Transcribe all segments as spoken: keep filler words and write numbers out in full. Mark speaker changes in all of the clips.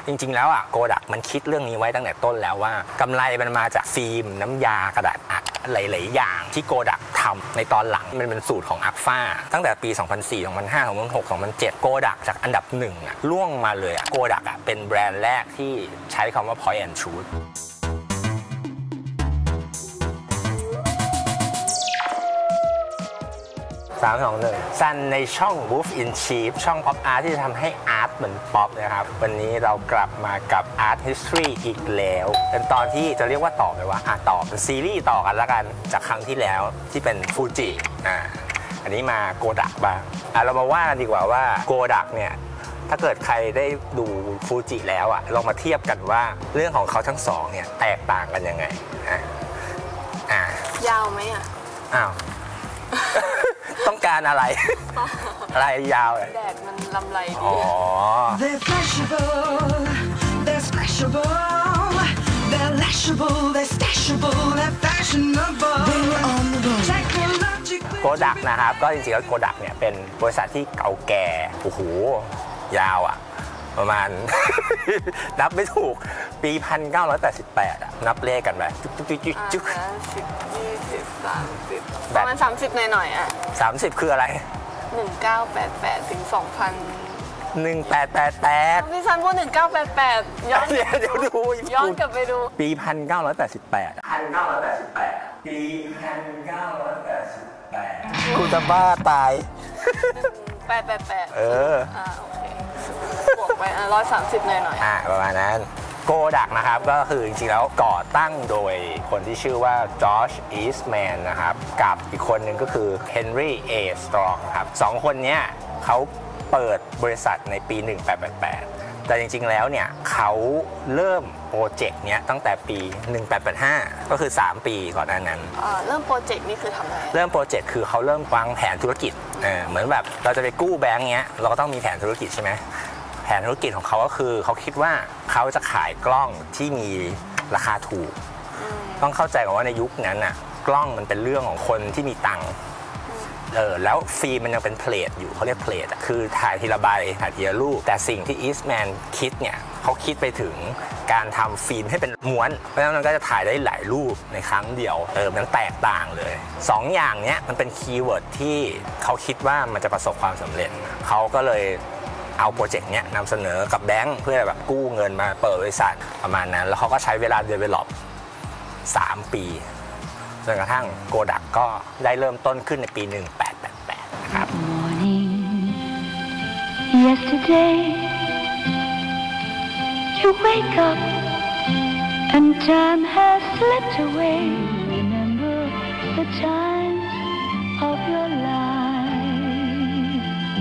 Speaker 1: จริงๆแล้วอ่ะโกดักมันคิดเรื่องนี้ไว้ตั้งแต่ต้นแล้วว่ากำไรมันมาจากฟิล์มน้ำยากระดาษอัดหลายๆอย่างที่โกดักทำในตอนหลังมันเป็นสูตรของอัลฟาตั้งแต่ปี สองพันสี่ สองพันห้า สองพันหก สองพันเจ็ด โกดักจากอันดับหนึ่งอ่ะล่วงมาเลยอ่ะโกดักอ่ะเป็นแบรนด์แรกที่ใช้คำว่า point and shootสาม สอง หนึ่ง ซันในช่อง Wolf in Sheep ช่อง Pop Art ที่จะทำให้อาร์ตเหมือนป๊อปนะครับวันนี้เรากลับมากับ Art History อีกแล้วเป็นตอนที่จะเรียกว่าต่อไหมวะอ่ะต่อเป็นซีรีส์ต่อกันแล้วกันจากครั้งที่แล้วที่เป็นฟูจิอ่าอันนี้มาโกดักบ้างอ่ะเรามาว่ากันดีกว่าว่าโกดักเนี่ยถ้าเกิดใครได้ดูฟูจิแล้วอ่ะลองมาเทียบกันว่าเรื่องของเขาทั้งสองเนี่ยแตกต่างกันยังไงอ่ะอ่ะ
Speaker 2: ยาวไหมอ่ะ
Speaker 1: อ้าวต้องการอะไรอะไรยาวเลย
Speaker 2: แดดมันลำไรดี
Speaker 1: อ๋อ
Speaker 3: They're flashable, they're splashable, they're lashable, they're stashable, they're fashionable. They're on the road. Technological.
Speaker 1: โกดักนะครับก็จริงๆแล้วโกดักเนี่ยเป็นบริษัทที่เก่าแก่โอ้โหยาวอ่ะประมาณ นับไม่ถูกปีหนึ่งพันเก้าร้อยแปดสิบแปดอ่ะนับเลขกันไปจุ๊กจุ๊กจุ๊กจุ๊ก
Speaker 2: สิบ ยี่สิบ สามสิบประมาณสามสิบหน่อยๆอ่ะ
Speaker 1: สามสิบคืออะไร
Speaker 2: หนึ่งพันเก้าร้อยแปดสิบแปดถึงสองพัน
Speaker 1: หนึ่งพันแปดร้อยแปดสิบแปด
Speaker 2: พี่ซันพูดหนึ่งพันเก้าร้อยแปดสิบแปดย้อน
Speaker 1: เดี๋ยวเดี๋ยวดู
Speaker 2: ย้อนกลับไปดู
Speaker 1: ปีหนึ่งพันเก้าร้อยแปดสิบแปด หนึ่งพันเก้าร้อยแปดสิบแปดปีหนึ่งพันเก้าร้อยแปดสิบแปดกูจะบ้าตาย
Speaker 2: แปดแปดแปด
Speaker 1: เออ
Speaker 2: อ่าโอเคบวกไปอ่ะร้อยสามสิบหน่อยหน่อย
Speaker 1: อ่าประมาณนั้นโกดักนะครับก็คือจริงๆแล้วก่อตั้งโดยคนที่ชื่อว่าจอร์จอีสต์แมนนะครับกับอีกคนหนึ่งก็คือเฮนรี่เอสตรองครับสองคนนี้เขาเปิดบริษัทในปีหนึ่งพันแปดร้อยแปดสิบแปดแต่จริงๆแล้วเนี่ยเขาเริ่มโปรเจกต์เนี้ยตั้งแต่ปีหนึ่งพันแปดร้อยแปดสิบห้าก็คือสามปีก่อนหน้านั้น
Speaker 2: เริ่มโปรเจกต์นี่คือทำอะไร
Speaker 1: เริ่มโปรเจกต์คือเขาเริ่มวางแผนธุรกิจเหมือนแบบเราจะไปกู้แบงก์เงี้ยเราก็ต้องมีแผนธุรกิจใช่ไหมแผนธุรกิจของเขาก็คือเขาคิดว่าเขาจะขายกล้องที่มีราคาถูกต้องเข้าใจก่อนว่าในยุคนั้นน่ะกล้องมันเป็นเรื่องของคนที่มีตังค์เออแล้วฟิล์มมันยังเป็นเพลทอยู่เขาเรียกเพลทคือถ่ายทีละใบถ่ายทีละรูปแต่สิ่งที่อีสต์แมนคิดเนี่ยเขาคิดไปถึงการทำฟิล์มให้เป็นม้วนเพราะฉะนั้นมันก็จะถ่ายได้หลายรูปในครั้งเดียวเออมันแตกต่างเลยสองอย่างเนี้ยมันเป็นคีย์เวิร์ดที่เขาคิดว่ามันจะประสบความสำเร็จเขาก็เลยเอาโปรเจกต์เนี้ยนำเสนอกับแบงค์เพื่อแบบกู้เงินมาเปิดบริษัทประมาณนั้นแล้วเขาก็ใช้เวลา develop สามปีจนกระทั่งโกดักก็ได้เริ่มต้นขึ้นในปีหนึ่งพันแปดร้อยแปดสิบแปดนะครับ
Speaker 3: Yesterday you wake up and time has slipped away remember the times of your life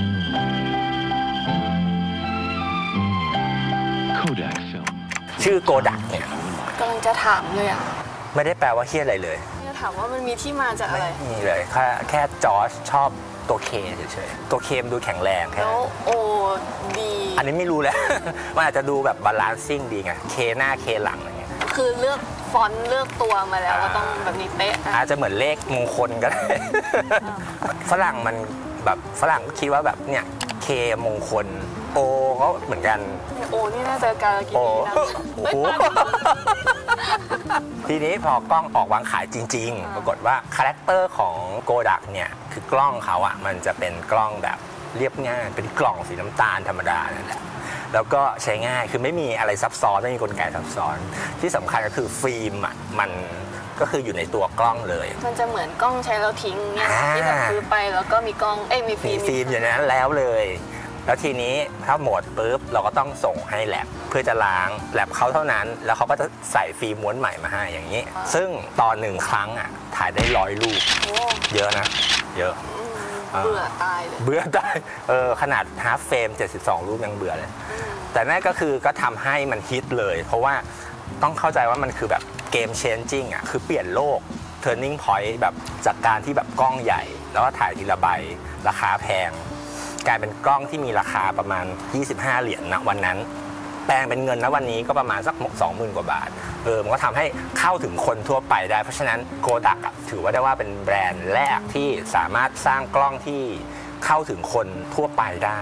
Speaker 1: Kodak film ชื่อโกดักเนี่ย
Speaker 2: กำลังจะถามเลยอ่ะ
Speaker 1: ไม่ได้แปลว่าเฮี้ยอะไรเลย
Speaker 2: จะถามว่ามันมีที่มาจากอะไร
Speaker 1: ไม่มีเลยแค่แค่จอร์จชอบตัวเคเฉยๆตัวเคมดูแข็งแรงแค่
Speaker 2: แล้วโอดี
Speaker 1: อันนี้ไม่รู้แล้ว มันอาจจะดูแบบบาลานซิ่งดีไงเคหน้าเคหลังอะไรเงี้ย
Speaker 2: คือเลือกฟอนต์เลือกตัวมาแล้วก็ต้องแบบนี้เป๊ะ
Speaker 1: อาจจะเหมือนเลขมงคลก็ได้ฝรั่งมันแบบฝรั่งก็คิดว่าแบบเนี่ยเคมงคลโอเขาเหมือนกัน
Speaker 2: โอนี่น่าจะการกินนะ
Speaker 1: ทีนี้พอกล้องออกวางขายจริงๆปรากฏว่าคาแรคเตอร์ของโกดักเนี่ยคือกล้องเขาอ่ะมันจะเป็นกล้องแบบเรียบง่ายเป็นกล่องสีน้ำตาลธรรมดานั่นแหละแล้วก็ใช้ง่ายคือไม่มีอะไรซับซ้อนไม่มีกลไกซับซ้อนที่สำคัญก็คือฟิล์มอ่ะมันก็คืออยู่ในตัวกล้องเลย
Speaker 2: มันจะเหมือนกล้องใช้แล้วทิ้งเนี่ยที่แบบซื้อไปแล้วก็มีกล้องเอ้ยมีฟิล์ม
Speaker 1: มีฟิล์มอยู่ในนั้นแล้วเลยแล้วทีนี้ถ้าหมดปุ๊บเราก็ต้องส่งให้แลบเพื่อจะล้างแลบเขาเท่านั้นแล้วเขาก็จะใส่ฟิล์มม้วนใหม่มาให้อย่างนี้ซึ่งต่อหนึ่งครั้งอ่ะถ่ายได้ร้อยรูปเยอะนะเยอะ
Speaker 2: เบื่อตายเลย
Speaker 1: เบื่อตายเออขนาดฮาล์ฟเฟรมเจ็ดสิบสองรูปยังเบื่อเลยแต่นั่นก็คือก็ทำให้มันฮิตเลยเพราะว่าต้องเข้าใจว่ามันคือแบบเกมเชนจิ้งอ่ะคือเปลี่ยนโลก turning point แบบจากการที่แบบกล้องใหญ่แล้วก็ถ่ายทีละใบราคาแพงกลายเป็นกล้องที่มีราคาประมาณยี่สิบห้าเหรียญณวันนั้นแปลงเป็นเงินณวันนี้ก็ประมาณสัก สองหมื่น กว่าบาทเออมันก็ทำให้เข้าถึงคนทั่วไปได้เพราะฉะนั้นโกดักถือว่าได้ว่าเป็นแบรนด์แรกที่สามารถสร้างกล้องที่เข้าถึงคนทั่วไปได้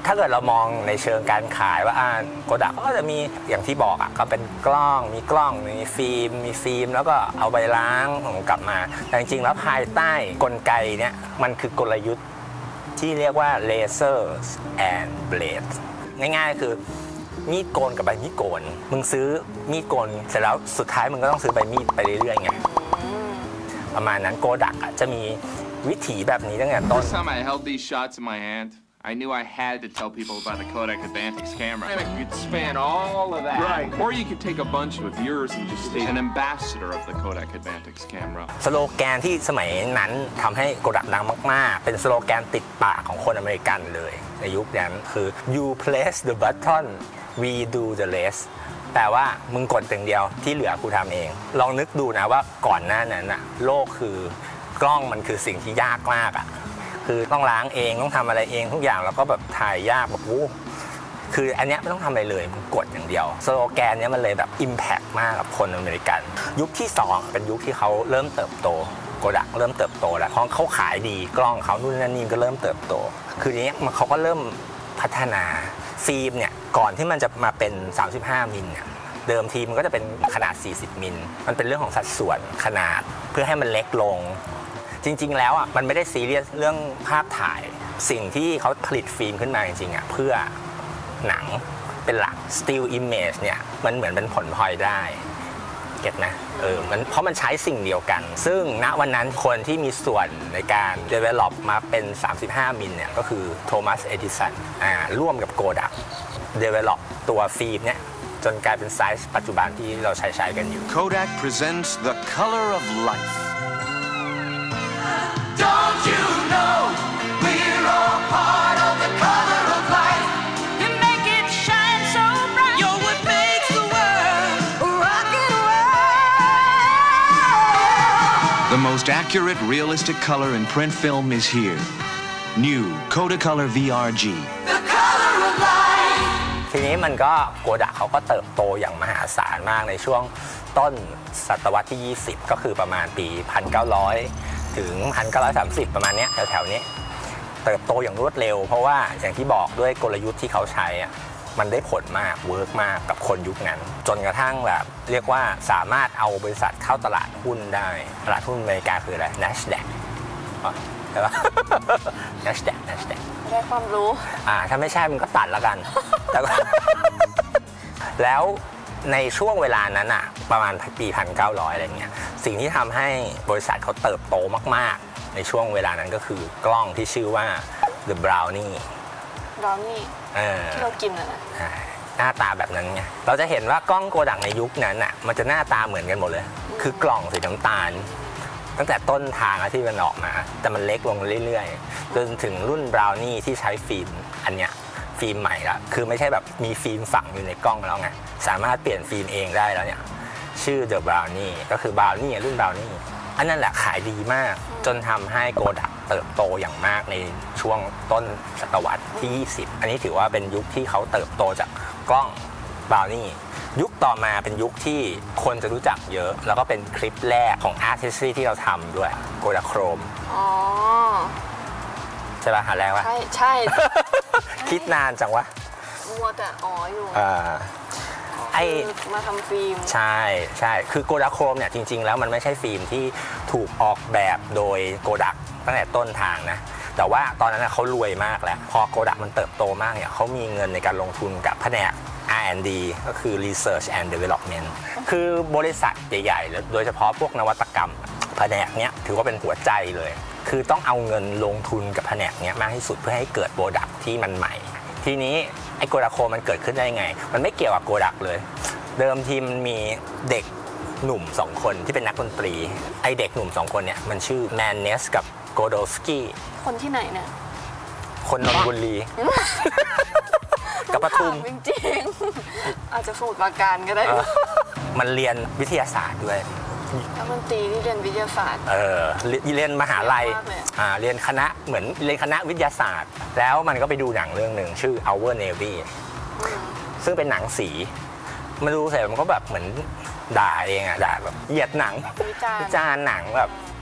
Speaker 1: ถ้าเกิดเรามองในเชิงการขายว่าอ่าโกดักก็จะมีอย่างที่บอกอ่ะก็เป็นกล้องมีกล้องมีฟิล์มมีฟิล์มแล้วก็เอาไปล้างกลับมาแต่จริงๆแล้วภายใต้กลไกเนี่ยมันคือกลยุทธ์ที่เรียกว่า lasers and blades ง่ายๆคือมีดโกนกับใบมีดโกนมึงซื้อมีดโกนเสร็จแล้วสุดท้ายมึงก็ต้องซื้อใบมีดไปเรื่อยๆไงประมาณนั้นโกดักจะมีวิถีแบบนี้ตั้งแต่ต้น
Speaker 4: First time I held these shots in my hand, I knew I had to tell people about the Kodak Advantix camera. And you could span all of that. Right. Or you could take a bunch of yours and just be an ambassador of the Kodak Advantix camera.
Speaker 1: สโลแกนที่สมัยนั้นทำให้โกดักดังมากๆเป็นสโลแกนติดปากของคนอเมริกันเลยในยุคนั้นคือ you press the button we do the rest แปลว่ามึงกดอย่างเดียวที่เหลือกูทำเองลองนึกดูนะว่าก่อนหน้านั้นอะโลกคือกล้องมันคือสิ่งที่ยากมากอะคือต้องล้างเองต้องทำอะไรเองทุกอย่างแล้วก็แบบถ่ายยากแบบโอ้คืออันเนี้ยไม่ต้องทำอะไรเลยมึงกดอย่างเดียวสโลแกนเนี้ยมันเลยแบบอิมแพกมากกับคนอเมริกันยุคที่สองเป็นยุคที่เขาเริ่มเติบโตโกดักเริ่มเติบโตแล้วเพราะเขาขายดีกล้องเขานู่นนั่นนี่ก็เริ่มเติบโตคือเนี้ยมันเขาก็เริ่มพัฒนาฟิล์มเนี่ยก่อนที่มันจะมาเป็นสามสิบห้ามิลเนี่ยเดิมทีมันก็จะเป็นขนาดสี่สิบมิลมันเป็นเรื่องของสัดส่วนขนาดเพื่อให้มันเล็กลงจริงๆแล้วอ่ะมันไม่ได้ซีเรียสเรื่องภาพถ่ายสิ่งที่เขาผลิตฟิล์มขึ้นมาจริงๆอ่ะเพื่อหนังเป็นหลัก still image เนี่ยมันเหมือนเป็นผลพลอยได้เก็ตนะเออมันเพราะมันใช้สิ่งเดียวกันซึ่งณวันนั้นคนที่มีส่วนในการ develop มาเป็นสามสิบห้ามิลเนี่ยก็คือโทมัสเอดิสันอ่าร่วมกับโกดัก develop ตัวฟิล์มเนี่ยจนกลายเป็นไซส์ปัจจุบันที่เราใช้ใช้กันอยู่
Speaker 5: Kodak presents the color of life.
Speaker 6: Don't you know we're all part of the color of life? You make it shine so bright. You're what makes the world rock and roll.
Speaker 5: The most accurate, realistic color in print film is here. New Kodacolor วี อาร์ จี
Speaker 6: The color of life.
Speaker 1: ทีนี้มันก็โกดักเขาก็เติบโตอย่างมหาศาลมากในช่วงต้นศตวรรษที่ยี่สิบก็คือประมาณปี หนึ่งพันเก้าร้อย ถึง หนึ่งพันเก้าร้อยสามสิบ ประมาณนี้แถวๆนี้เติบโตอย่างรวดเร็วเพราะว่าอย่างที่บอกด้วยกลยุทธ์ที่เขาใช้อ่ะมันได้ผลมากเวิร์กมากกับคนยุคนั้นจนกระทั่งแบบเรียกว่าสามารถเอาบริษัทเข้าตลาดหุ้นได้ตลาดหุ้นอเมริกาคืออะไร NASDAQ ใช่ปะ NASDAQ NASDAQ
Speaker 2: ได้ความรู้
Speaker 1: อ่าถ้าไม่ใช่มันก็ตัดแล้วกันแล้วก็ แล้วในช่วงเวลานั้นอะประมาณปี หนึ่งพันเก้าร้อย อะไรเงี้ยสิ่งที่ทำให้บริษัทเขาเติบโตมากๆในช่วงเวลานั้นก็คือกล้องที่ชื่อว่า The Brownie
Speaker 2: บราวนี่
Speaker 1: เออ
Speaker 2: ที่เรากินอะนะ
Speaker 1: หน้าตาแบบนั้นไงเราจะเห็นว่ากล้องโกดักในยุคนั้นอะมันจะหน้าตาเหมือนกันหมดเลยคือกล่องสีน้ำตาลตั้งแต่ต้นทางที่มันออกมาแต่มันเล็กลงเรื่อยๆจนถึงรุ่น Brownie ที่ใช้ฟิล์มอันเนี้ยฟิล์มใหม่ละคือไม่ใช่แบบมีฟิล์มฝังอยู่ในกล้องแล้วไงสามารถเปลี่ยนฟิล์มเองได้แล้วเนี่ยชื่อ The Brownie ก็คือ Brownie รุ่น Brownie อันนั้นแหละขายดีมากจนทำให้โกดักเติบโตอย่างมากในช่วงต้นศตวรรษที่ยี่สิบอันนี้ถือว่าเป็นยุคที่เขาเติบโตจากกล้อง Brownie ยุคต่อมาเป็นยุคที่คนจะรู้จักเยอะแล้วก็เป็นคลิปแรกของ Artistry ที่เราทำด้วย Kodachrome
Speaker 2: อ๋อ
Speaker 1: ใช่ป่ะหาแรกวะ
Speaker 2: ใช่ใช่
Speaker 1: คิดนานจังวะ
Speaker 2: มัวแต่อ๋ออยู่
Speaker 1: อ่าไอ
Speaker 2: คือมาทำฟิล์ม
Speaker 1: ใช่ใช่คือโกดักโครมเนี่ยจริงๆแล้วมันไม่ใช่ฟิล์มที่ถูกออกแบบโดยโกดักตั้งแต่ต้นทางนะแต่ว่าตอนนั้นเขารวยมากแล้วพอโกดักมันเติบโตมากเนี่ยเขามีเงินในการลงทุนกับแผนก อาร์ แอนด์ ดี ก็คือ Research and Development คือบริษัทใหญ่ๆโดยเฉพาะพวกนวัตกรรมแผนกเนี้ยถือว่าเป็นหัวใจเลยคือต้องเอาเงินลงทุนกับแผนกเนี้ยมากที่สุดเพื่อให้เกิดโปรดักที่มันใหม่ทีนี้ไอ้โกดักโคมันเกิดขึ้นได้ไงมันไม่เกี่ยวกับโกดักเลยเดิมทีมันมีเด็กหนุ่มสองคนที่เป็นนักดนตรีไอเด็กหนุ่มสองคนเนี่ยมันชื่อแมนเนสกับโกโดสกี้
Speaker 2: คนที่ไหนเนี่ย
Speaker 1: คนนนทบุรี กับปทุม
Speaker 2: จริงๆอาจจะสมุทรปราการก็ได้
Speaker 1: มันเรียนวิทยาศาสตร์ด้วย
Speaker 2: นักดนตรีที่เรียนวิทยาศาสตร์
Speaker 1: เออเรียนมหาลัย
Speaker 2: มากเลย
Speaker 1: อ่าเรียนคณะเหมือนเรียนคณะวิทยาศาสตร์แล้วมันก็ไปดูหนังเรื่องหนึ่งชื่อ Our Navy ซึ่งเป็นหนังสีมาดูเสร็จมันก็แบบเหมือนด่าเองอะด่าแบบเหยียดหนัง
Speaker 2: วิจารณ์
Speaker 1: วิจารณ์หนังแบบ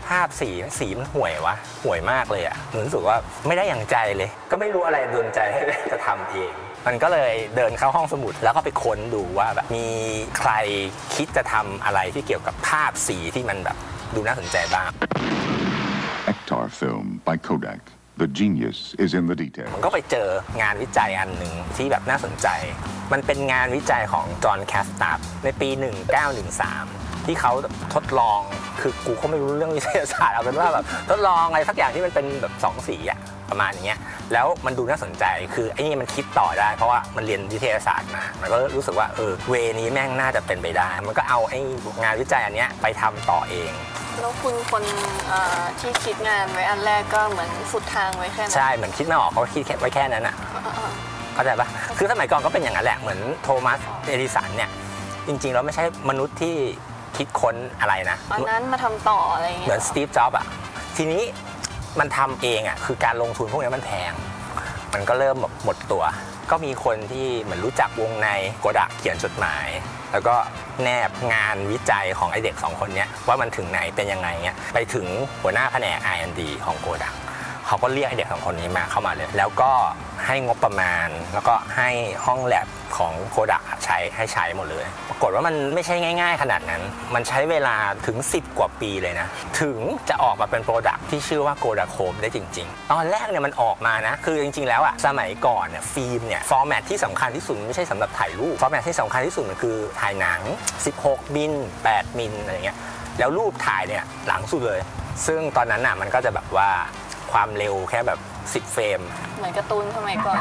Speaker 1: ภาพสีสีมันห่วยวะห่วยมากเลยอะรู้สึกว่าไม่ได้อย่างใจเลยก็ไม่รู้อะไรดลใจให้จะทำเองมันก็เลยเดินเข้าห้องสมุดแล้วก็ไปค้นดูว่าแบบมีใครคิดจะทำอะไรที่เกี่ยวกับภาพสีที่มันแบบดูน่าสนใจบ้าง
Speaker 7: Ektar film by Kodak. The genius is in the detail.
Speaker 1: มันก็ไปเจองานวิจัยอันหนึ่งที่แบบน่าสนใจมันเป็นงานวิจัยของจอห์นแคสตัฟในปีหนึ่งเก้าหนึ่งสามที่เขาทดลองคือกูก็ไม่รู้เรื่องวิทยาศาสตร์เอาเป็นว่าแบบทดลองอะไรสักอย่างที่มันเป็นแบบสองสีอะประมาณอย่างเงี้ยแล้วมันดูน่าสนใจคือไอ้นี่มันคิดต่อได้เพราะว่ามันเรียนวิทยาศาสตร์มามันก็รู้สึกว่าเออเวนี้แม่งน่าจะเป็นไปได้มันก็เอาไอ้งานวิจัยอันเนี้ยไปทำต่อเอง
Speaker 2: แล้วคุณคนที่คิดงานไว้อันแรกก็เหมือนสุดทางไว้แค่นั้น
Speaker 1: ใช่เหมือนคิดไม่ออกเขาคิดไว้แค่นั้นอะเข้าใจปะคือสมัยก่อนก็เป็นอย่างนั้นแหละเหมือนโทมัสเอดิสันเนี่ยจริงๆแล้วไม่ใช่มนุษย์ที่คิดค้นอะไรนะ
Speaker 2: อันนั้นมาทำต่ออะไรเงี้ย
Speaker 1: เหมือนสตีฟจ็อบส์อะทีนี้มันทำเองอะคือการลงทุนพวกนี้มันแพงมันก็เริ่มแบบหมดตัวก็มีคนที่เหมือนรู้จักวงในโกดักเขียนจดหมายแล้วก็แนบงานวิจัยของไอเด็กสองคนนี้ว่ามันถึงไหนเป็นยังไงเงี้ยไปถึงหัวหน้าแผนก อาร์ แอนด์ ดี ของโกดักเขาก็เรียกไอเด็กสองคนนี้มาเข้ามาเลยแล้วก็ให้งบประมาณแล้วก็ให้ห้องแลบของโกดักใช้ให้ใช้หมดเลยปรากฏว่ามันไม่ใช่ง่ายๆขนาดนั้นมันใช้เวลาถึงสิบกว่าปีเลยนะถึงจะออกมาเป็นโปรดักที่ชื่อว่าโกดักโคมได้จริงๆตอนแรกเนี่ยมันออกมานะคือจริงๆแล้วอะสมัยก่อนเนี่ยฟิล์มเนี่ยฟอร์แมตที่สำคัญที่สุดไม่ใช่สำหรับถ่ายรูปฟอร์แมตที่สำคัญที่สุดมันคือถ่ายหนังสิบหกมิลแปดมิลอะไรเงี้ยแล้วรูปถ่ายเนี่ยหลังสุดเลยซึ่งตอนนั้นน่ะมันก็จะแบบว่าความเร็วแค่แบบสิบเฟรม
Speaker 2: เหมือนการ์ตูนสมัยก่อน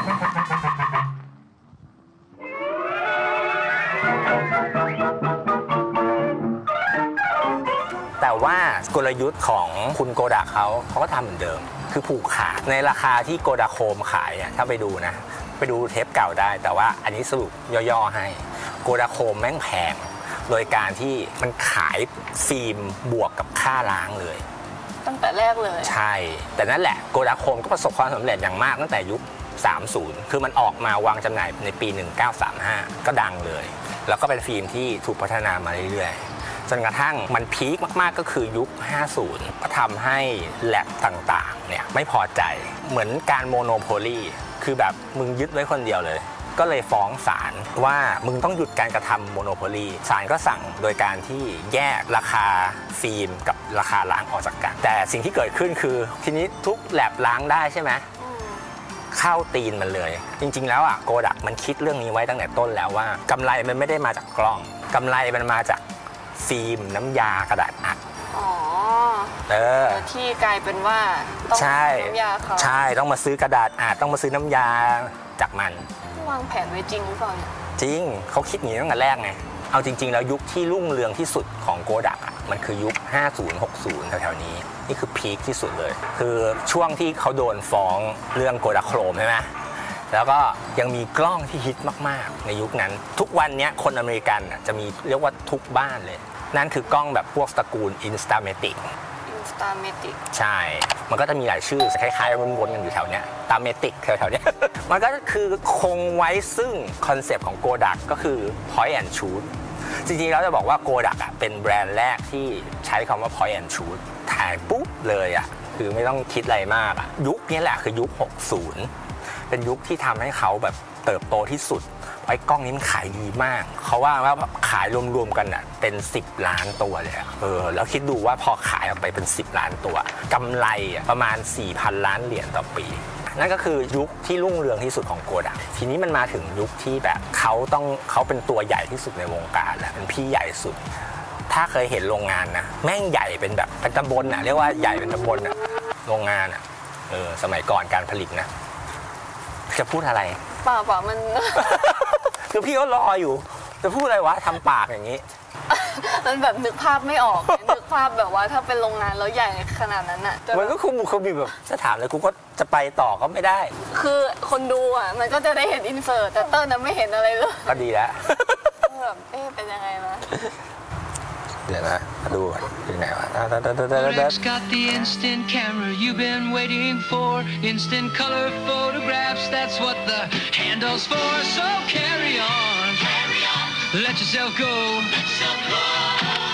Speaker 1: แต่ว่ากลยุทธ์ของคุณโกดักเขาเขาก็ทำเหมือนเดิมคือผูกขาดในราคาที่โกดักโคมขายเนี่ยถ้าไปดูนะไปดูเทปเก่าได้แต่ว่าอันนี้สรุปย่อๆให้โกดักโคมแม่งแพงโดยการที่มันขายฟิล์มบวกกับค่าล้างเลย
Speaker 2: ตั้งแต่แรกเลย
Speaker 1: ใช่แต่นั่นแหละโกดักโคมก็ประสบความสำเร็จอย่างมากตั้งแต่ยุคสามสิบคือมันออกมาวางจำหน่ายในปีหนึ่งเก้าสามห้าก็ดังเลยแล้วก็เป็นฟิล์มที่ถูกพัฒนามาเรื่อยๆจนกระทั่งมันพีคมากๆก็คือยุคห้าสิบก็ทำให้แลบต่างๆเนี่ยไม่พอใจเหมือนการโมโนโพลีคือแบบมึงยึดไว้คนเดียวเลยก็เลยฟ้องศาลว่ามึงต้องหยุดการกระทำโมโนโพลีศาลก็สั่งโดยการที่แยกราคาฟิล์มกับราคาล้างออกจากกันแต่สิ่งที่เกิดขึ้นคือทีนี้ทุกแลบล้างได้ใช่ไหมเข้าตีนมันเลยจริงๆแล้วอ่ะโกดักมันคิดเรื่องนี้ไว้ตั้งแต่ต้นแล้วว่ากำไรมันไม่ได้มาจากกล้องกำไรมันมาจากฟิล์มน้ำยากระดาษอัด
Speaker 2: อ๋อ
Speaker 1: เออ
Speaker 2: ที่กลายเป็นว่าต้องน้ำยาเขา
Speaker 1: ใช่ต้องมาซื้อกระดาษอัดต้องมาซื้อน้ำยาจากมัน
Speaker 2: วางแผนไว้จริงหรือเปล่า
Speaker 1: จริงเขาคิดอย่างนี้ตั้งแต่แรกไงเอาจริงๆแล้วยุคที่รุ่งเรืองที่สุดของโกดักอ่ะมันคือยุคห้าสิบ หกสิบแถวๆนี้นี่คือพีคที่สุดเลยคือช่วงที่เขาโดนฟ้องเรื่องโกดักโครมใช่ไหมแล้วก็ยังมีกล้องที่ฮิตมากๆในยุคนั้นทุกวันนี้คนอเมริกันจะมีเรียกว่าทุกบ้านเลยนั่นคือกล้องแบบพวกตระกูล Instamatic
Speaker 2: Instamatic
Speaker 1: ใช่มันก็จะมีหลายชื่อคล้ายๆวนๆกันอยู่แถวเนี้ย Instamatic แถวๆเนี้ย มันก็คือคงไว้ซึ่งคอนเซปต์ของ Kodak ก็คือ Point and Shoot จริงๆแล้วจะบอกว่า Kodak อ่ะเป็นแบรนด์แรกที่ใช้คำว่า Point and Shoot ถ่ายปุ๊บเลยอ่ะคือไม่ต้องคิดอะไรมากอ่ะยุคนี้แหละคือยุคหกสิบเป็นยุคที่ทำให้เขาแบบเติบโตที่สุดไอ้กล้องนี้มันขายดีมากเขาว่าว่าขายรวมๆกันอ่ะเป็นสิบล้านตัวเลยเออแล้วคิดดูว่าพอขายออกไปเป็นสิบล้านตัวกำไรประมาณ สี่พัน ล้านเหรียญต่อปีนั่นก็คือยุคที่รุ่งเรืองที่สุดของโกดักทีนี้มันมาถึงยุคที่แบบเขาต้องเขาเป็นตัวใหญ่ที่สุดในวงการแล้วเป็นพี่ใหญ่สุดถ้าเคยเห็นโรงงานนะแม่งใหญ่เป็นแบบเป็นตำบลอ่ะเรียกว่าใหญ่เป็นตำบลอ่ะโรงงานอ่ะเออสมัยก่อนการผลิตนะจะพูดอะไร
Speaker 2: เปล่าเปล่ามัน
Speaker 1: คือพี่ก็รออยู่จะพูดอะไรวะทำปากอย่างนี้
Speaker 2: มันแบบนึกภาพไม่ออกนึกภาพแบบว่าถ้าเป็นโรงงานแล้วใหญ่ขนาดนั้นอ่ะ
Speaker 1: มันก็คุมคุมแบบจะถามเลยกูก็จะไปต่อก็ไม่ได้
Speaker 2: คือคนดูอ่ะมันก็จะได้เห็นอินเสิร์ตแต่เติ้ลน่ะไม่เห็นอะไรเลย
Speaker 1: ก็ดีแล้ว
Speaker 2: แบบเอ๊ะเป็นยังไงมา
Speaker 1: เดี๋ยวนะดูเป็นไงวะ
Speaker 6: Kodak's got the instant camera you've been waiting for instant color photographs that's what the handle's for so carry on carry on let yourself go let yourself go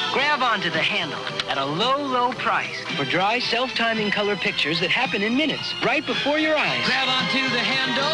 Speaker 8: Grab onto the handle at a low, low price for dry, self-timing color pictures that happen in minutes, right before your eyes. Grab onto the handle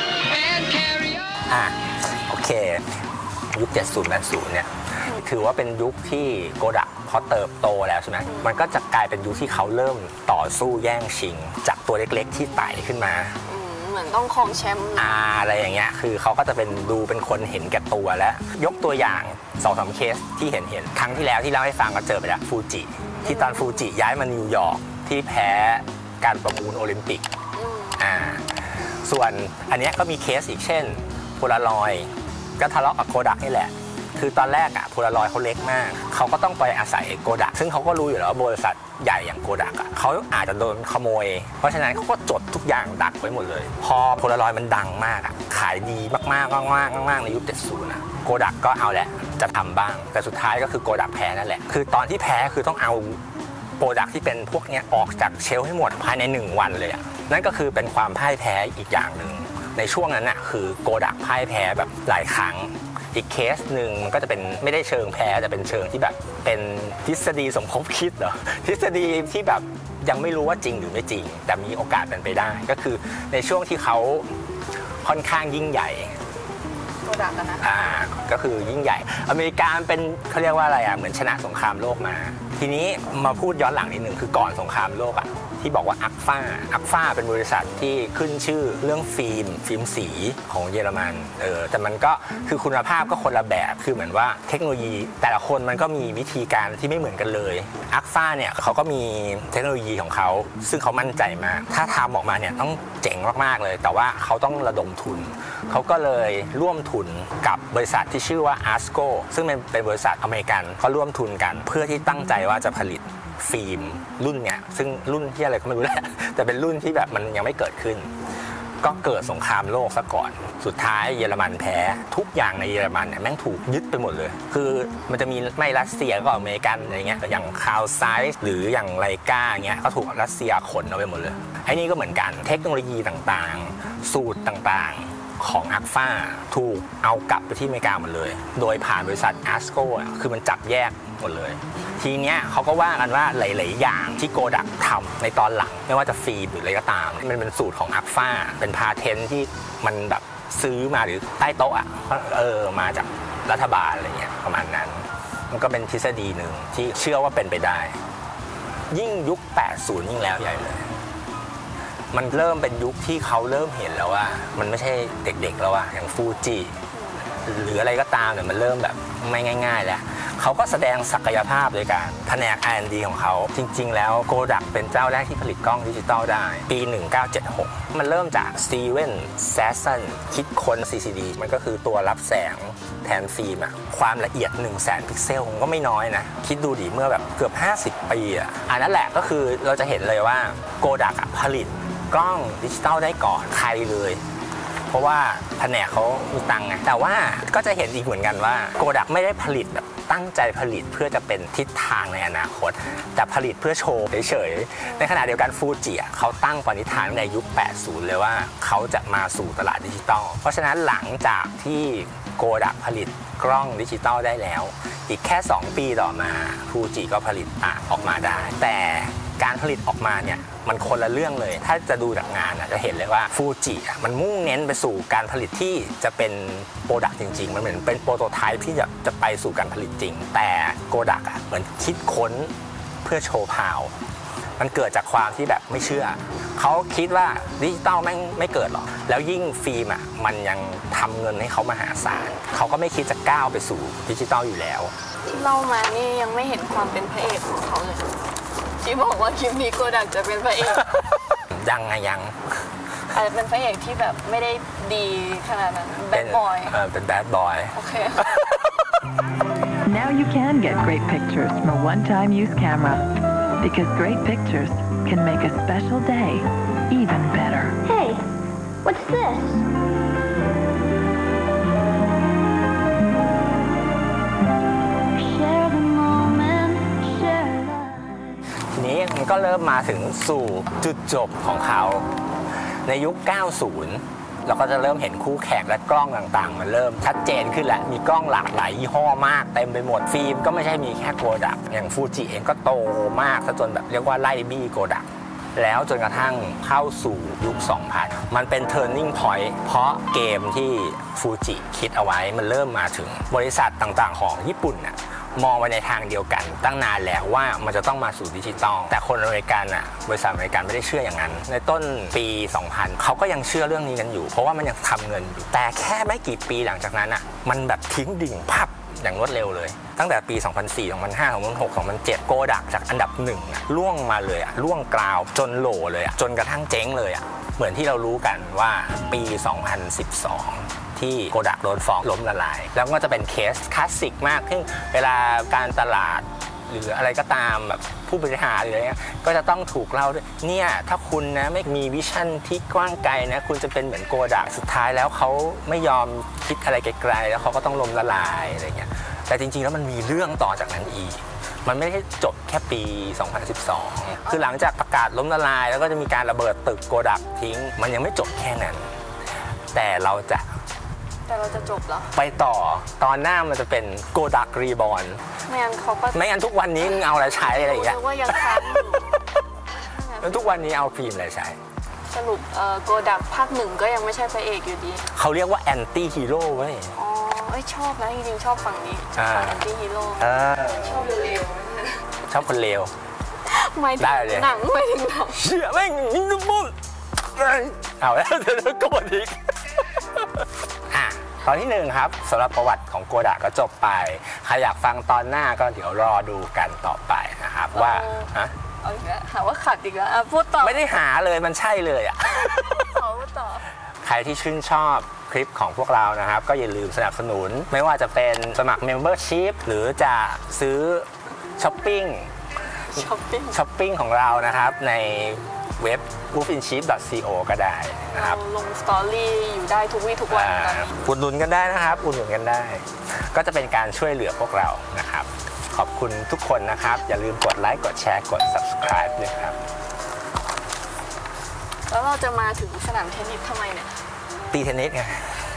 Speaker 8: and carry on.
Speaker 1: อ่ะโอเคยุคเจ็ดสิบ แปดสิบเนี่ยถือว่าเป็นยุคที่โกดักพอเติบโตแล้วใช่ไหมมันก็จะกลายเป็นยุคที่เขาเริ่มต่อสู้แย่งชิงจากตัวเล็กๆที่ไต่ขึ้นมา
Speaker 2: เหมือนต้องครองแชมป์
Speaker 1: อะไรอย่างเงี้ยคือเขาก็จะเป็นดูเป็นคนเห็นแก่ตัวแล้วยกตัวอย่างสองสามเคสที่เห็นเห็นครั้งที่แล้วที่เล่าให้ฟังก็เจอไปแล้วฟูจิที่ตอนฟูจิย้ายมานิวยอร์กที่แพ้การประมูลโอลิมปิกอ่าส่วนอันเนี้ยก็มีเคสอีกเช่นโพลารอยด์ก็ทะเลาะกับโกดักนี่แหละคือตอนแรกอะโพลารอยด์เขาเล็กมากเขาก็ต้องไปอาศัยโกดักซึ่งเขาก็รู้อยู่แล้วว่าบริษัทใหญ่อย่างโกดักอะเขาอาจจะโดนขโมยเพราะฉะนั้นเขาก็จดทุกอย่างดักไว้หมดเลยพอโพลารอยด์มันดังมากอะขายดีมากๆมากๆมากๆในยุคเจ็ดสิบนะโกดักก็เอาแหละจะทำบ้างแต่สุดท้ายก็คือโกดักแพ้นั่นแหละคือตอนที่แพ้คือต้องเอาโปรดักที่เป็นพวกนี้ออกจากเชลฟ์ให้หมดภายในหนึ่งวันเลยอะนั่นก็คือเป็นความพ่ายแพ้อีกอย่างหนึ่งในช่วงนั้นน่ะคือโกดักพ่ายแพ้แบบหลายครั้งอีกเคสหนึ่งมันก็จะเป็นไม่ได้เชิงแพ้แต่เป็นเชิงที่แบบเป็นทฤษฎีสมคบคิดเหรอทฤษฎีที่แบบยังไม่รู้ว่าจริงหรือไม่จริงแต่มีโอกาสเป็นไปได้ก็คือในช่วงที่เขาค่อนข้างยิ่งใหญ่
Speaker 2: โกดักนะ
Speaker 1: อ่าก็คือยิ่งใหญ่อเมริกาเป็นเขาเรียกว่าอะไรอ่ะเหมือนชนะสงครามโลกมาทีนี้มาพูดย้อนหลังนิดนึงคือก่อนสงครามโลกอ่ะที่บอกว่าอักฟ้าอักฟ้าเป็นบริษัทที่ขึ้นชื่อเรื่องฟิล์มฟิล์มสีของเยอรมันเออแต่มันก็คือคุณภาพก็คนละแบบคือเหมือนว่าเทคโนโลยีแต่ละคนมันก็มีวิธีการที่ไม่เหมือนกันเลยอักฟ้าเนี่ยเขาก็มีเทคโนโลยีของเขาซึ่งเขามั่นใจมากถ้าทำออกมาเนี่ยต้องเจ๋งมากๆเลยแต่ว่าเขาต้องระดมทุนเขาก็เลยร่วมทุนกับบริษัทที่ชื่อว่า ASCO ซึ่งเป็นบริษัทอเมริกันเขาร่วมทุนกันเพื่อที่ตั้งใจว่าจะผลิตฟิล์มรุ่นเนี้ยซึ่งรุ่นที่อะไรก็ไม่รู้แหละแต่เป็นรุ่นที่แบบมันยังไม่เกิดขึ้นก็เกิดสงครามโลกซะก่อนสุดท้ายเยอรมันแพ้ทุกอย่างในเยอรมันเนี่ยแม่งถูกยึดไปหมดเลยคือมันจะมีไม่รัสเซียก็อเมริกันอะไรเงี้ยอย่างคาวไซส์หรืออย่างไลกาเงี้ยก็ถูกรัสเซียขนเอาไปหมดเลยไอ้นี่ก็เหมือนกันเทคโนโลยีต่างๆสูตรต่างๆของอักฟ้าถูกเอากลับไปที่อเมริกาหมดเลยโดยผ่านบริษัท ASCO อ่ะคือมันจับแยกหมดเลยทีเนี้ยเขาก็ว่ากันว่าหลายๆอย่างที่โกดักทำในตอนหลังไม่ว่าจะฟิล์มหรืออะไรก็ตามมันเป็นสูตรของอักฟ้าเป็นพาเทนต์ที่มันแบบซื้อมาหรือใต้โต๊ะอ่ะเออมาจากรัฐบาลอะไรเงี้ยประมาณนั้นมันก็เป็นทฤษฎีหนึ่งที่เชื่อว่าเป็นไปได้ยิ่งยุคแปดสิบยิ่งแล้วใหญ่เลยมันเริ่มเป็นยุคที่เขาเริ่มเห็นแล้วว่ามันไม่ใช่เด็กๆแล้วอะอย่างฟูจิหรืออะไรก็ตามเนี่ยมันเริ่มแบบไม่ง่ายๆแล้วเขาก็แสดงศักยภาพโดยการแผนก อาร์ แอนด์ ดี ของเขาจริงๆแล้วโกดักเป็นเจ้าแรกที่ผลิตกล้องดิจิตอลได้ปีหนึ่งเก้าเจ็ดหกมันเริ่มจากสตีเวนแซสซันคิดค้น ซี ซี ดี มันก็คือตัวรับแสงแทนฟิล์มอะความละเอียด หนึ่งแสน พิกเซลก็ไม่น้อยนะคิดดูดิเมื่อแบบเกือบห้าสิบปีอะอันนั้นแหละก็คือเราจะเห็นเลยว่าโกดักผลิตกล้องดิจิตอลได้ก่อนใครเลยเพราะว่าแผนกเขามีตังค์ไงแต่ว่าก็จะเห็นอีกเหมือนกันว่าโกดักไม่ได้ผลิตแบบตั้งใจผลิตเพื่อจะเป็นทิศทางในอนาคตแต่ผลิตเพื่อโชว์เฉยๆในขณะเดียวกันฟูจิเขาตั้งปณิธานในยุคแปดสิบเลยว่าเขาจะมาสู่ตลาดดิจิตอลเพราะฉะนั้นหลังจากที่โกดักผลิตกล้องดิจิตอลได้แล้วอีกแค่สองปีต่อมาฟูจิก็ผลิตตามออกมาได้แต่การผลิตออกมาเนี่ยมันคนละเรื่องเลยถ้าจะดูจากงานจะเห็นเลยว่าฟูจิมันมุ่งเน้นไปสู่การผลิตที่จะเป็นโปรดักต์จริงๆมันเหมือนเป็นโปรโตไทป์ที่จะจะไปสู่การผลิตจริงแต่โกดักอ่ะเหมือนคิดค้นเพื่อโชว์พาวมันเกิดจากความที่แบบไม่เชื่อเขาคิดว่าดิจิตอลแม่งไม่เกิดหรอกแล้วยิ่งฟิล์มอ่ะมันยังทำเงินให้เขามหาศาลเขาก็ไม่คิดจะก้าวไปสู่ดิจิตอลอยู่แล้ว
Speaker 2: ที่เล่ามานี่ยังไม่เห็นความเป็นพระเอกของเขาเลยที่บอกว่าคลิปนี้โกดักจะเป็นพระเอก
Speaker 1: ยังไงยัง
Speaker 2: อาจจะเป็นพระเอกที่แบบไม่ได้ดีขนาดนั้นแบดบอย
Speaker 1: เออเป็นแบดบอย
Speaker 2: โอเค
Speaker 9: Now you can get great pictures from a one-time use camera because great pictures can make a special day even better.
Speaker 3: Hey, what's this?
Speaker 1: นี้มันก็เริ่มมาถึงสู่จุดจบของเขาในยุคเก้าสิบเราก็จะเริ่มเห็นคู่แข่งและกล้องต่างๆมันเริ่มชัดเจนขึ้นแล้วมีกล้องหลากหลายยี่ห้อมากเต็มไปหมดฟิล์มก็ไม่ใช่มีแค่โกดักอย่างฟูจิเองก็โตมากซะจนแบบเรียกว่าไล่บี้โกดักแล้วจนกระทั่งเข้าสู่ยุค สองพัน มันเป็น turning point เพราะเกมที่ฟูจิคิดเอาไว้มันเริ่มมาถึงบริษัทต่างๆของญี่ปุ่นน่ะมองไปในทางเดียวกันตั้งนานแล้วว่ามันจะต้องมาสู่ดิจิตอลแต่คนอเมริกันน่ะบริษัทอเมริกันไม่ได้เชื่ออย่างนั้นในต้นปี สองพัน เขาก็ยังเชื่อเรื่องนี้กันอยู่เพราะว่ามันยังทำเงินอยู่แต่แค่ไม่กี่ปีหลังจากนั้นน่ะมันแบบทิ้งดิ่งพับอย่างรวดเร็วเลยตั้งแต่ปี สองพันสี่ สองพันห้า สองพันหก สองพันเจ็ด โกดักจากอันดับหนึ่งอะล่วงมาเลยอะล่วงกราวจนโหลเลยอะจนกระทั่งเจ๊งเลยอะเหมือนที่เรารู้กันว่าปี สองพันสิบสอง ที่โกดักโดนฟ้องล้มละลายแล้วก็จะเป็นเคสคลาสสิกมากซึ่งเวลาการตลาดหรืออะไรก็ตามแบบผู้บริหารหรืออะไรเงี้ยก็จะต้องถูกเล่าด้วยเนี่ยถ้าคุณนะไม่มีวิชั่นที่กว้างไกลนะคุณจะเป็นเหมือนโกดักสุดท้ายแล้วเขาไม่ยอมคิดอะไรไกลๆแล้วเขาก็ต้องล้มละลายอะไรเงี้ยแต่จริงๆแล้วมันมีเรื่องต่อจากนั้นอีกมันไม่ได้จบแค่ปี สองพันสิบสอง คือหลังจากประกาศล้มละลายแล้วก็จะมีการระเบิดตึกโกดักทิ้งมันยังไม่จบแค่นั้นแต่เราจะ
Speaker 2: แต่เราจะจบเหรอ
Speaker 1: ไปต่อตอนหน้ามันจะเป็นโกดักรีบอร์น
Speaker 2: ไม่งั้นเขาก็
Speaker 1: ไม่งั้นทุกวันนี้เอาอะไรใช้อะไรอย่างเงี้ย
Speaker 2: ว่ายังค้างอยู่
Speaker 1: แล้วทุกวันนี้เอาฟิล์มอะไรใช้
Speaker 2: สรุปโกดักภาคหนึ่งก็ยังไม่ใช่พระเอกอยู่ดี
Speaker 1: เขาเรียกว่าแอนตี้ฮีโร่เว้ย
Speaker 2: อ๋อชอบนะจริงๆชอบฝั่งนี้ฝั่งแอนตี้ฮีโร่ชอบเร็ว
Speaker 1: ชอบคนเลว
Speaker 2: ไม่ถึงหนังไม่ถึงหนัง
Speaker 1: เชี่ยแม่งยิ่งนุ่มเอาแล้วเดี๋ยวโกรธอีกอ่ะตอนที่หนึ่งครับสำหรับประวัติของโกดักก็จบไปใครอยากฟังตอนหน้าก็เดี๋ยวรอดูกันต่อไปนะครับว่าฮะ
Speaker 2: เอาอีกแล้วหาว่าขัดอีกแล้วอ่ะพูดต่อ
Speaker 1: ไม่ได้หาเลยมันใช่เลยอ่ะ
Speaker 2: พูดต่อ
Speaker 1: ใครที่ชื่นชอบคลิปของพวกเรานะครับก็อย่าลืมสนับสนุนไม่ว่าจะเป็นสมัคร Membership หรือจะซื้อช้อปปิ้ง
Speaker 2: ช้อปปิ้ง
Speaker 1: ช้อปปิ้งของเรานะครับในเว็บ วูฟ อิน ชีฟ ดอท ซี โอ ก็ได้นะครับ
Speaker 2: ลงสตอรี่อยู่ได้ทุกวี่ทุกวัน
Speaker 1: อุดหนุนกันได้นะครับอุดหนุนกันได้ก็จะเป็นการช่วยเหลือพวกเรานะครับขอบคุณทุกคนนะครับอย่าลืมกดไลค์กดแชร์กด Subscribe ด้วยครับ
Speaker 2: แล้วเราจะมาถึงสนามเทนนิสทำไมเนี่ย
Speaker 1: ตีเทนนิสไง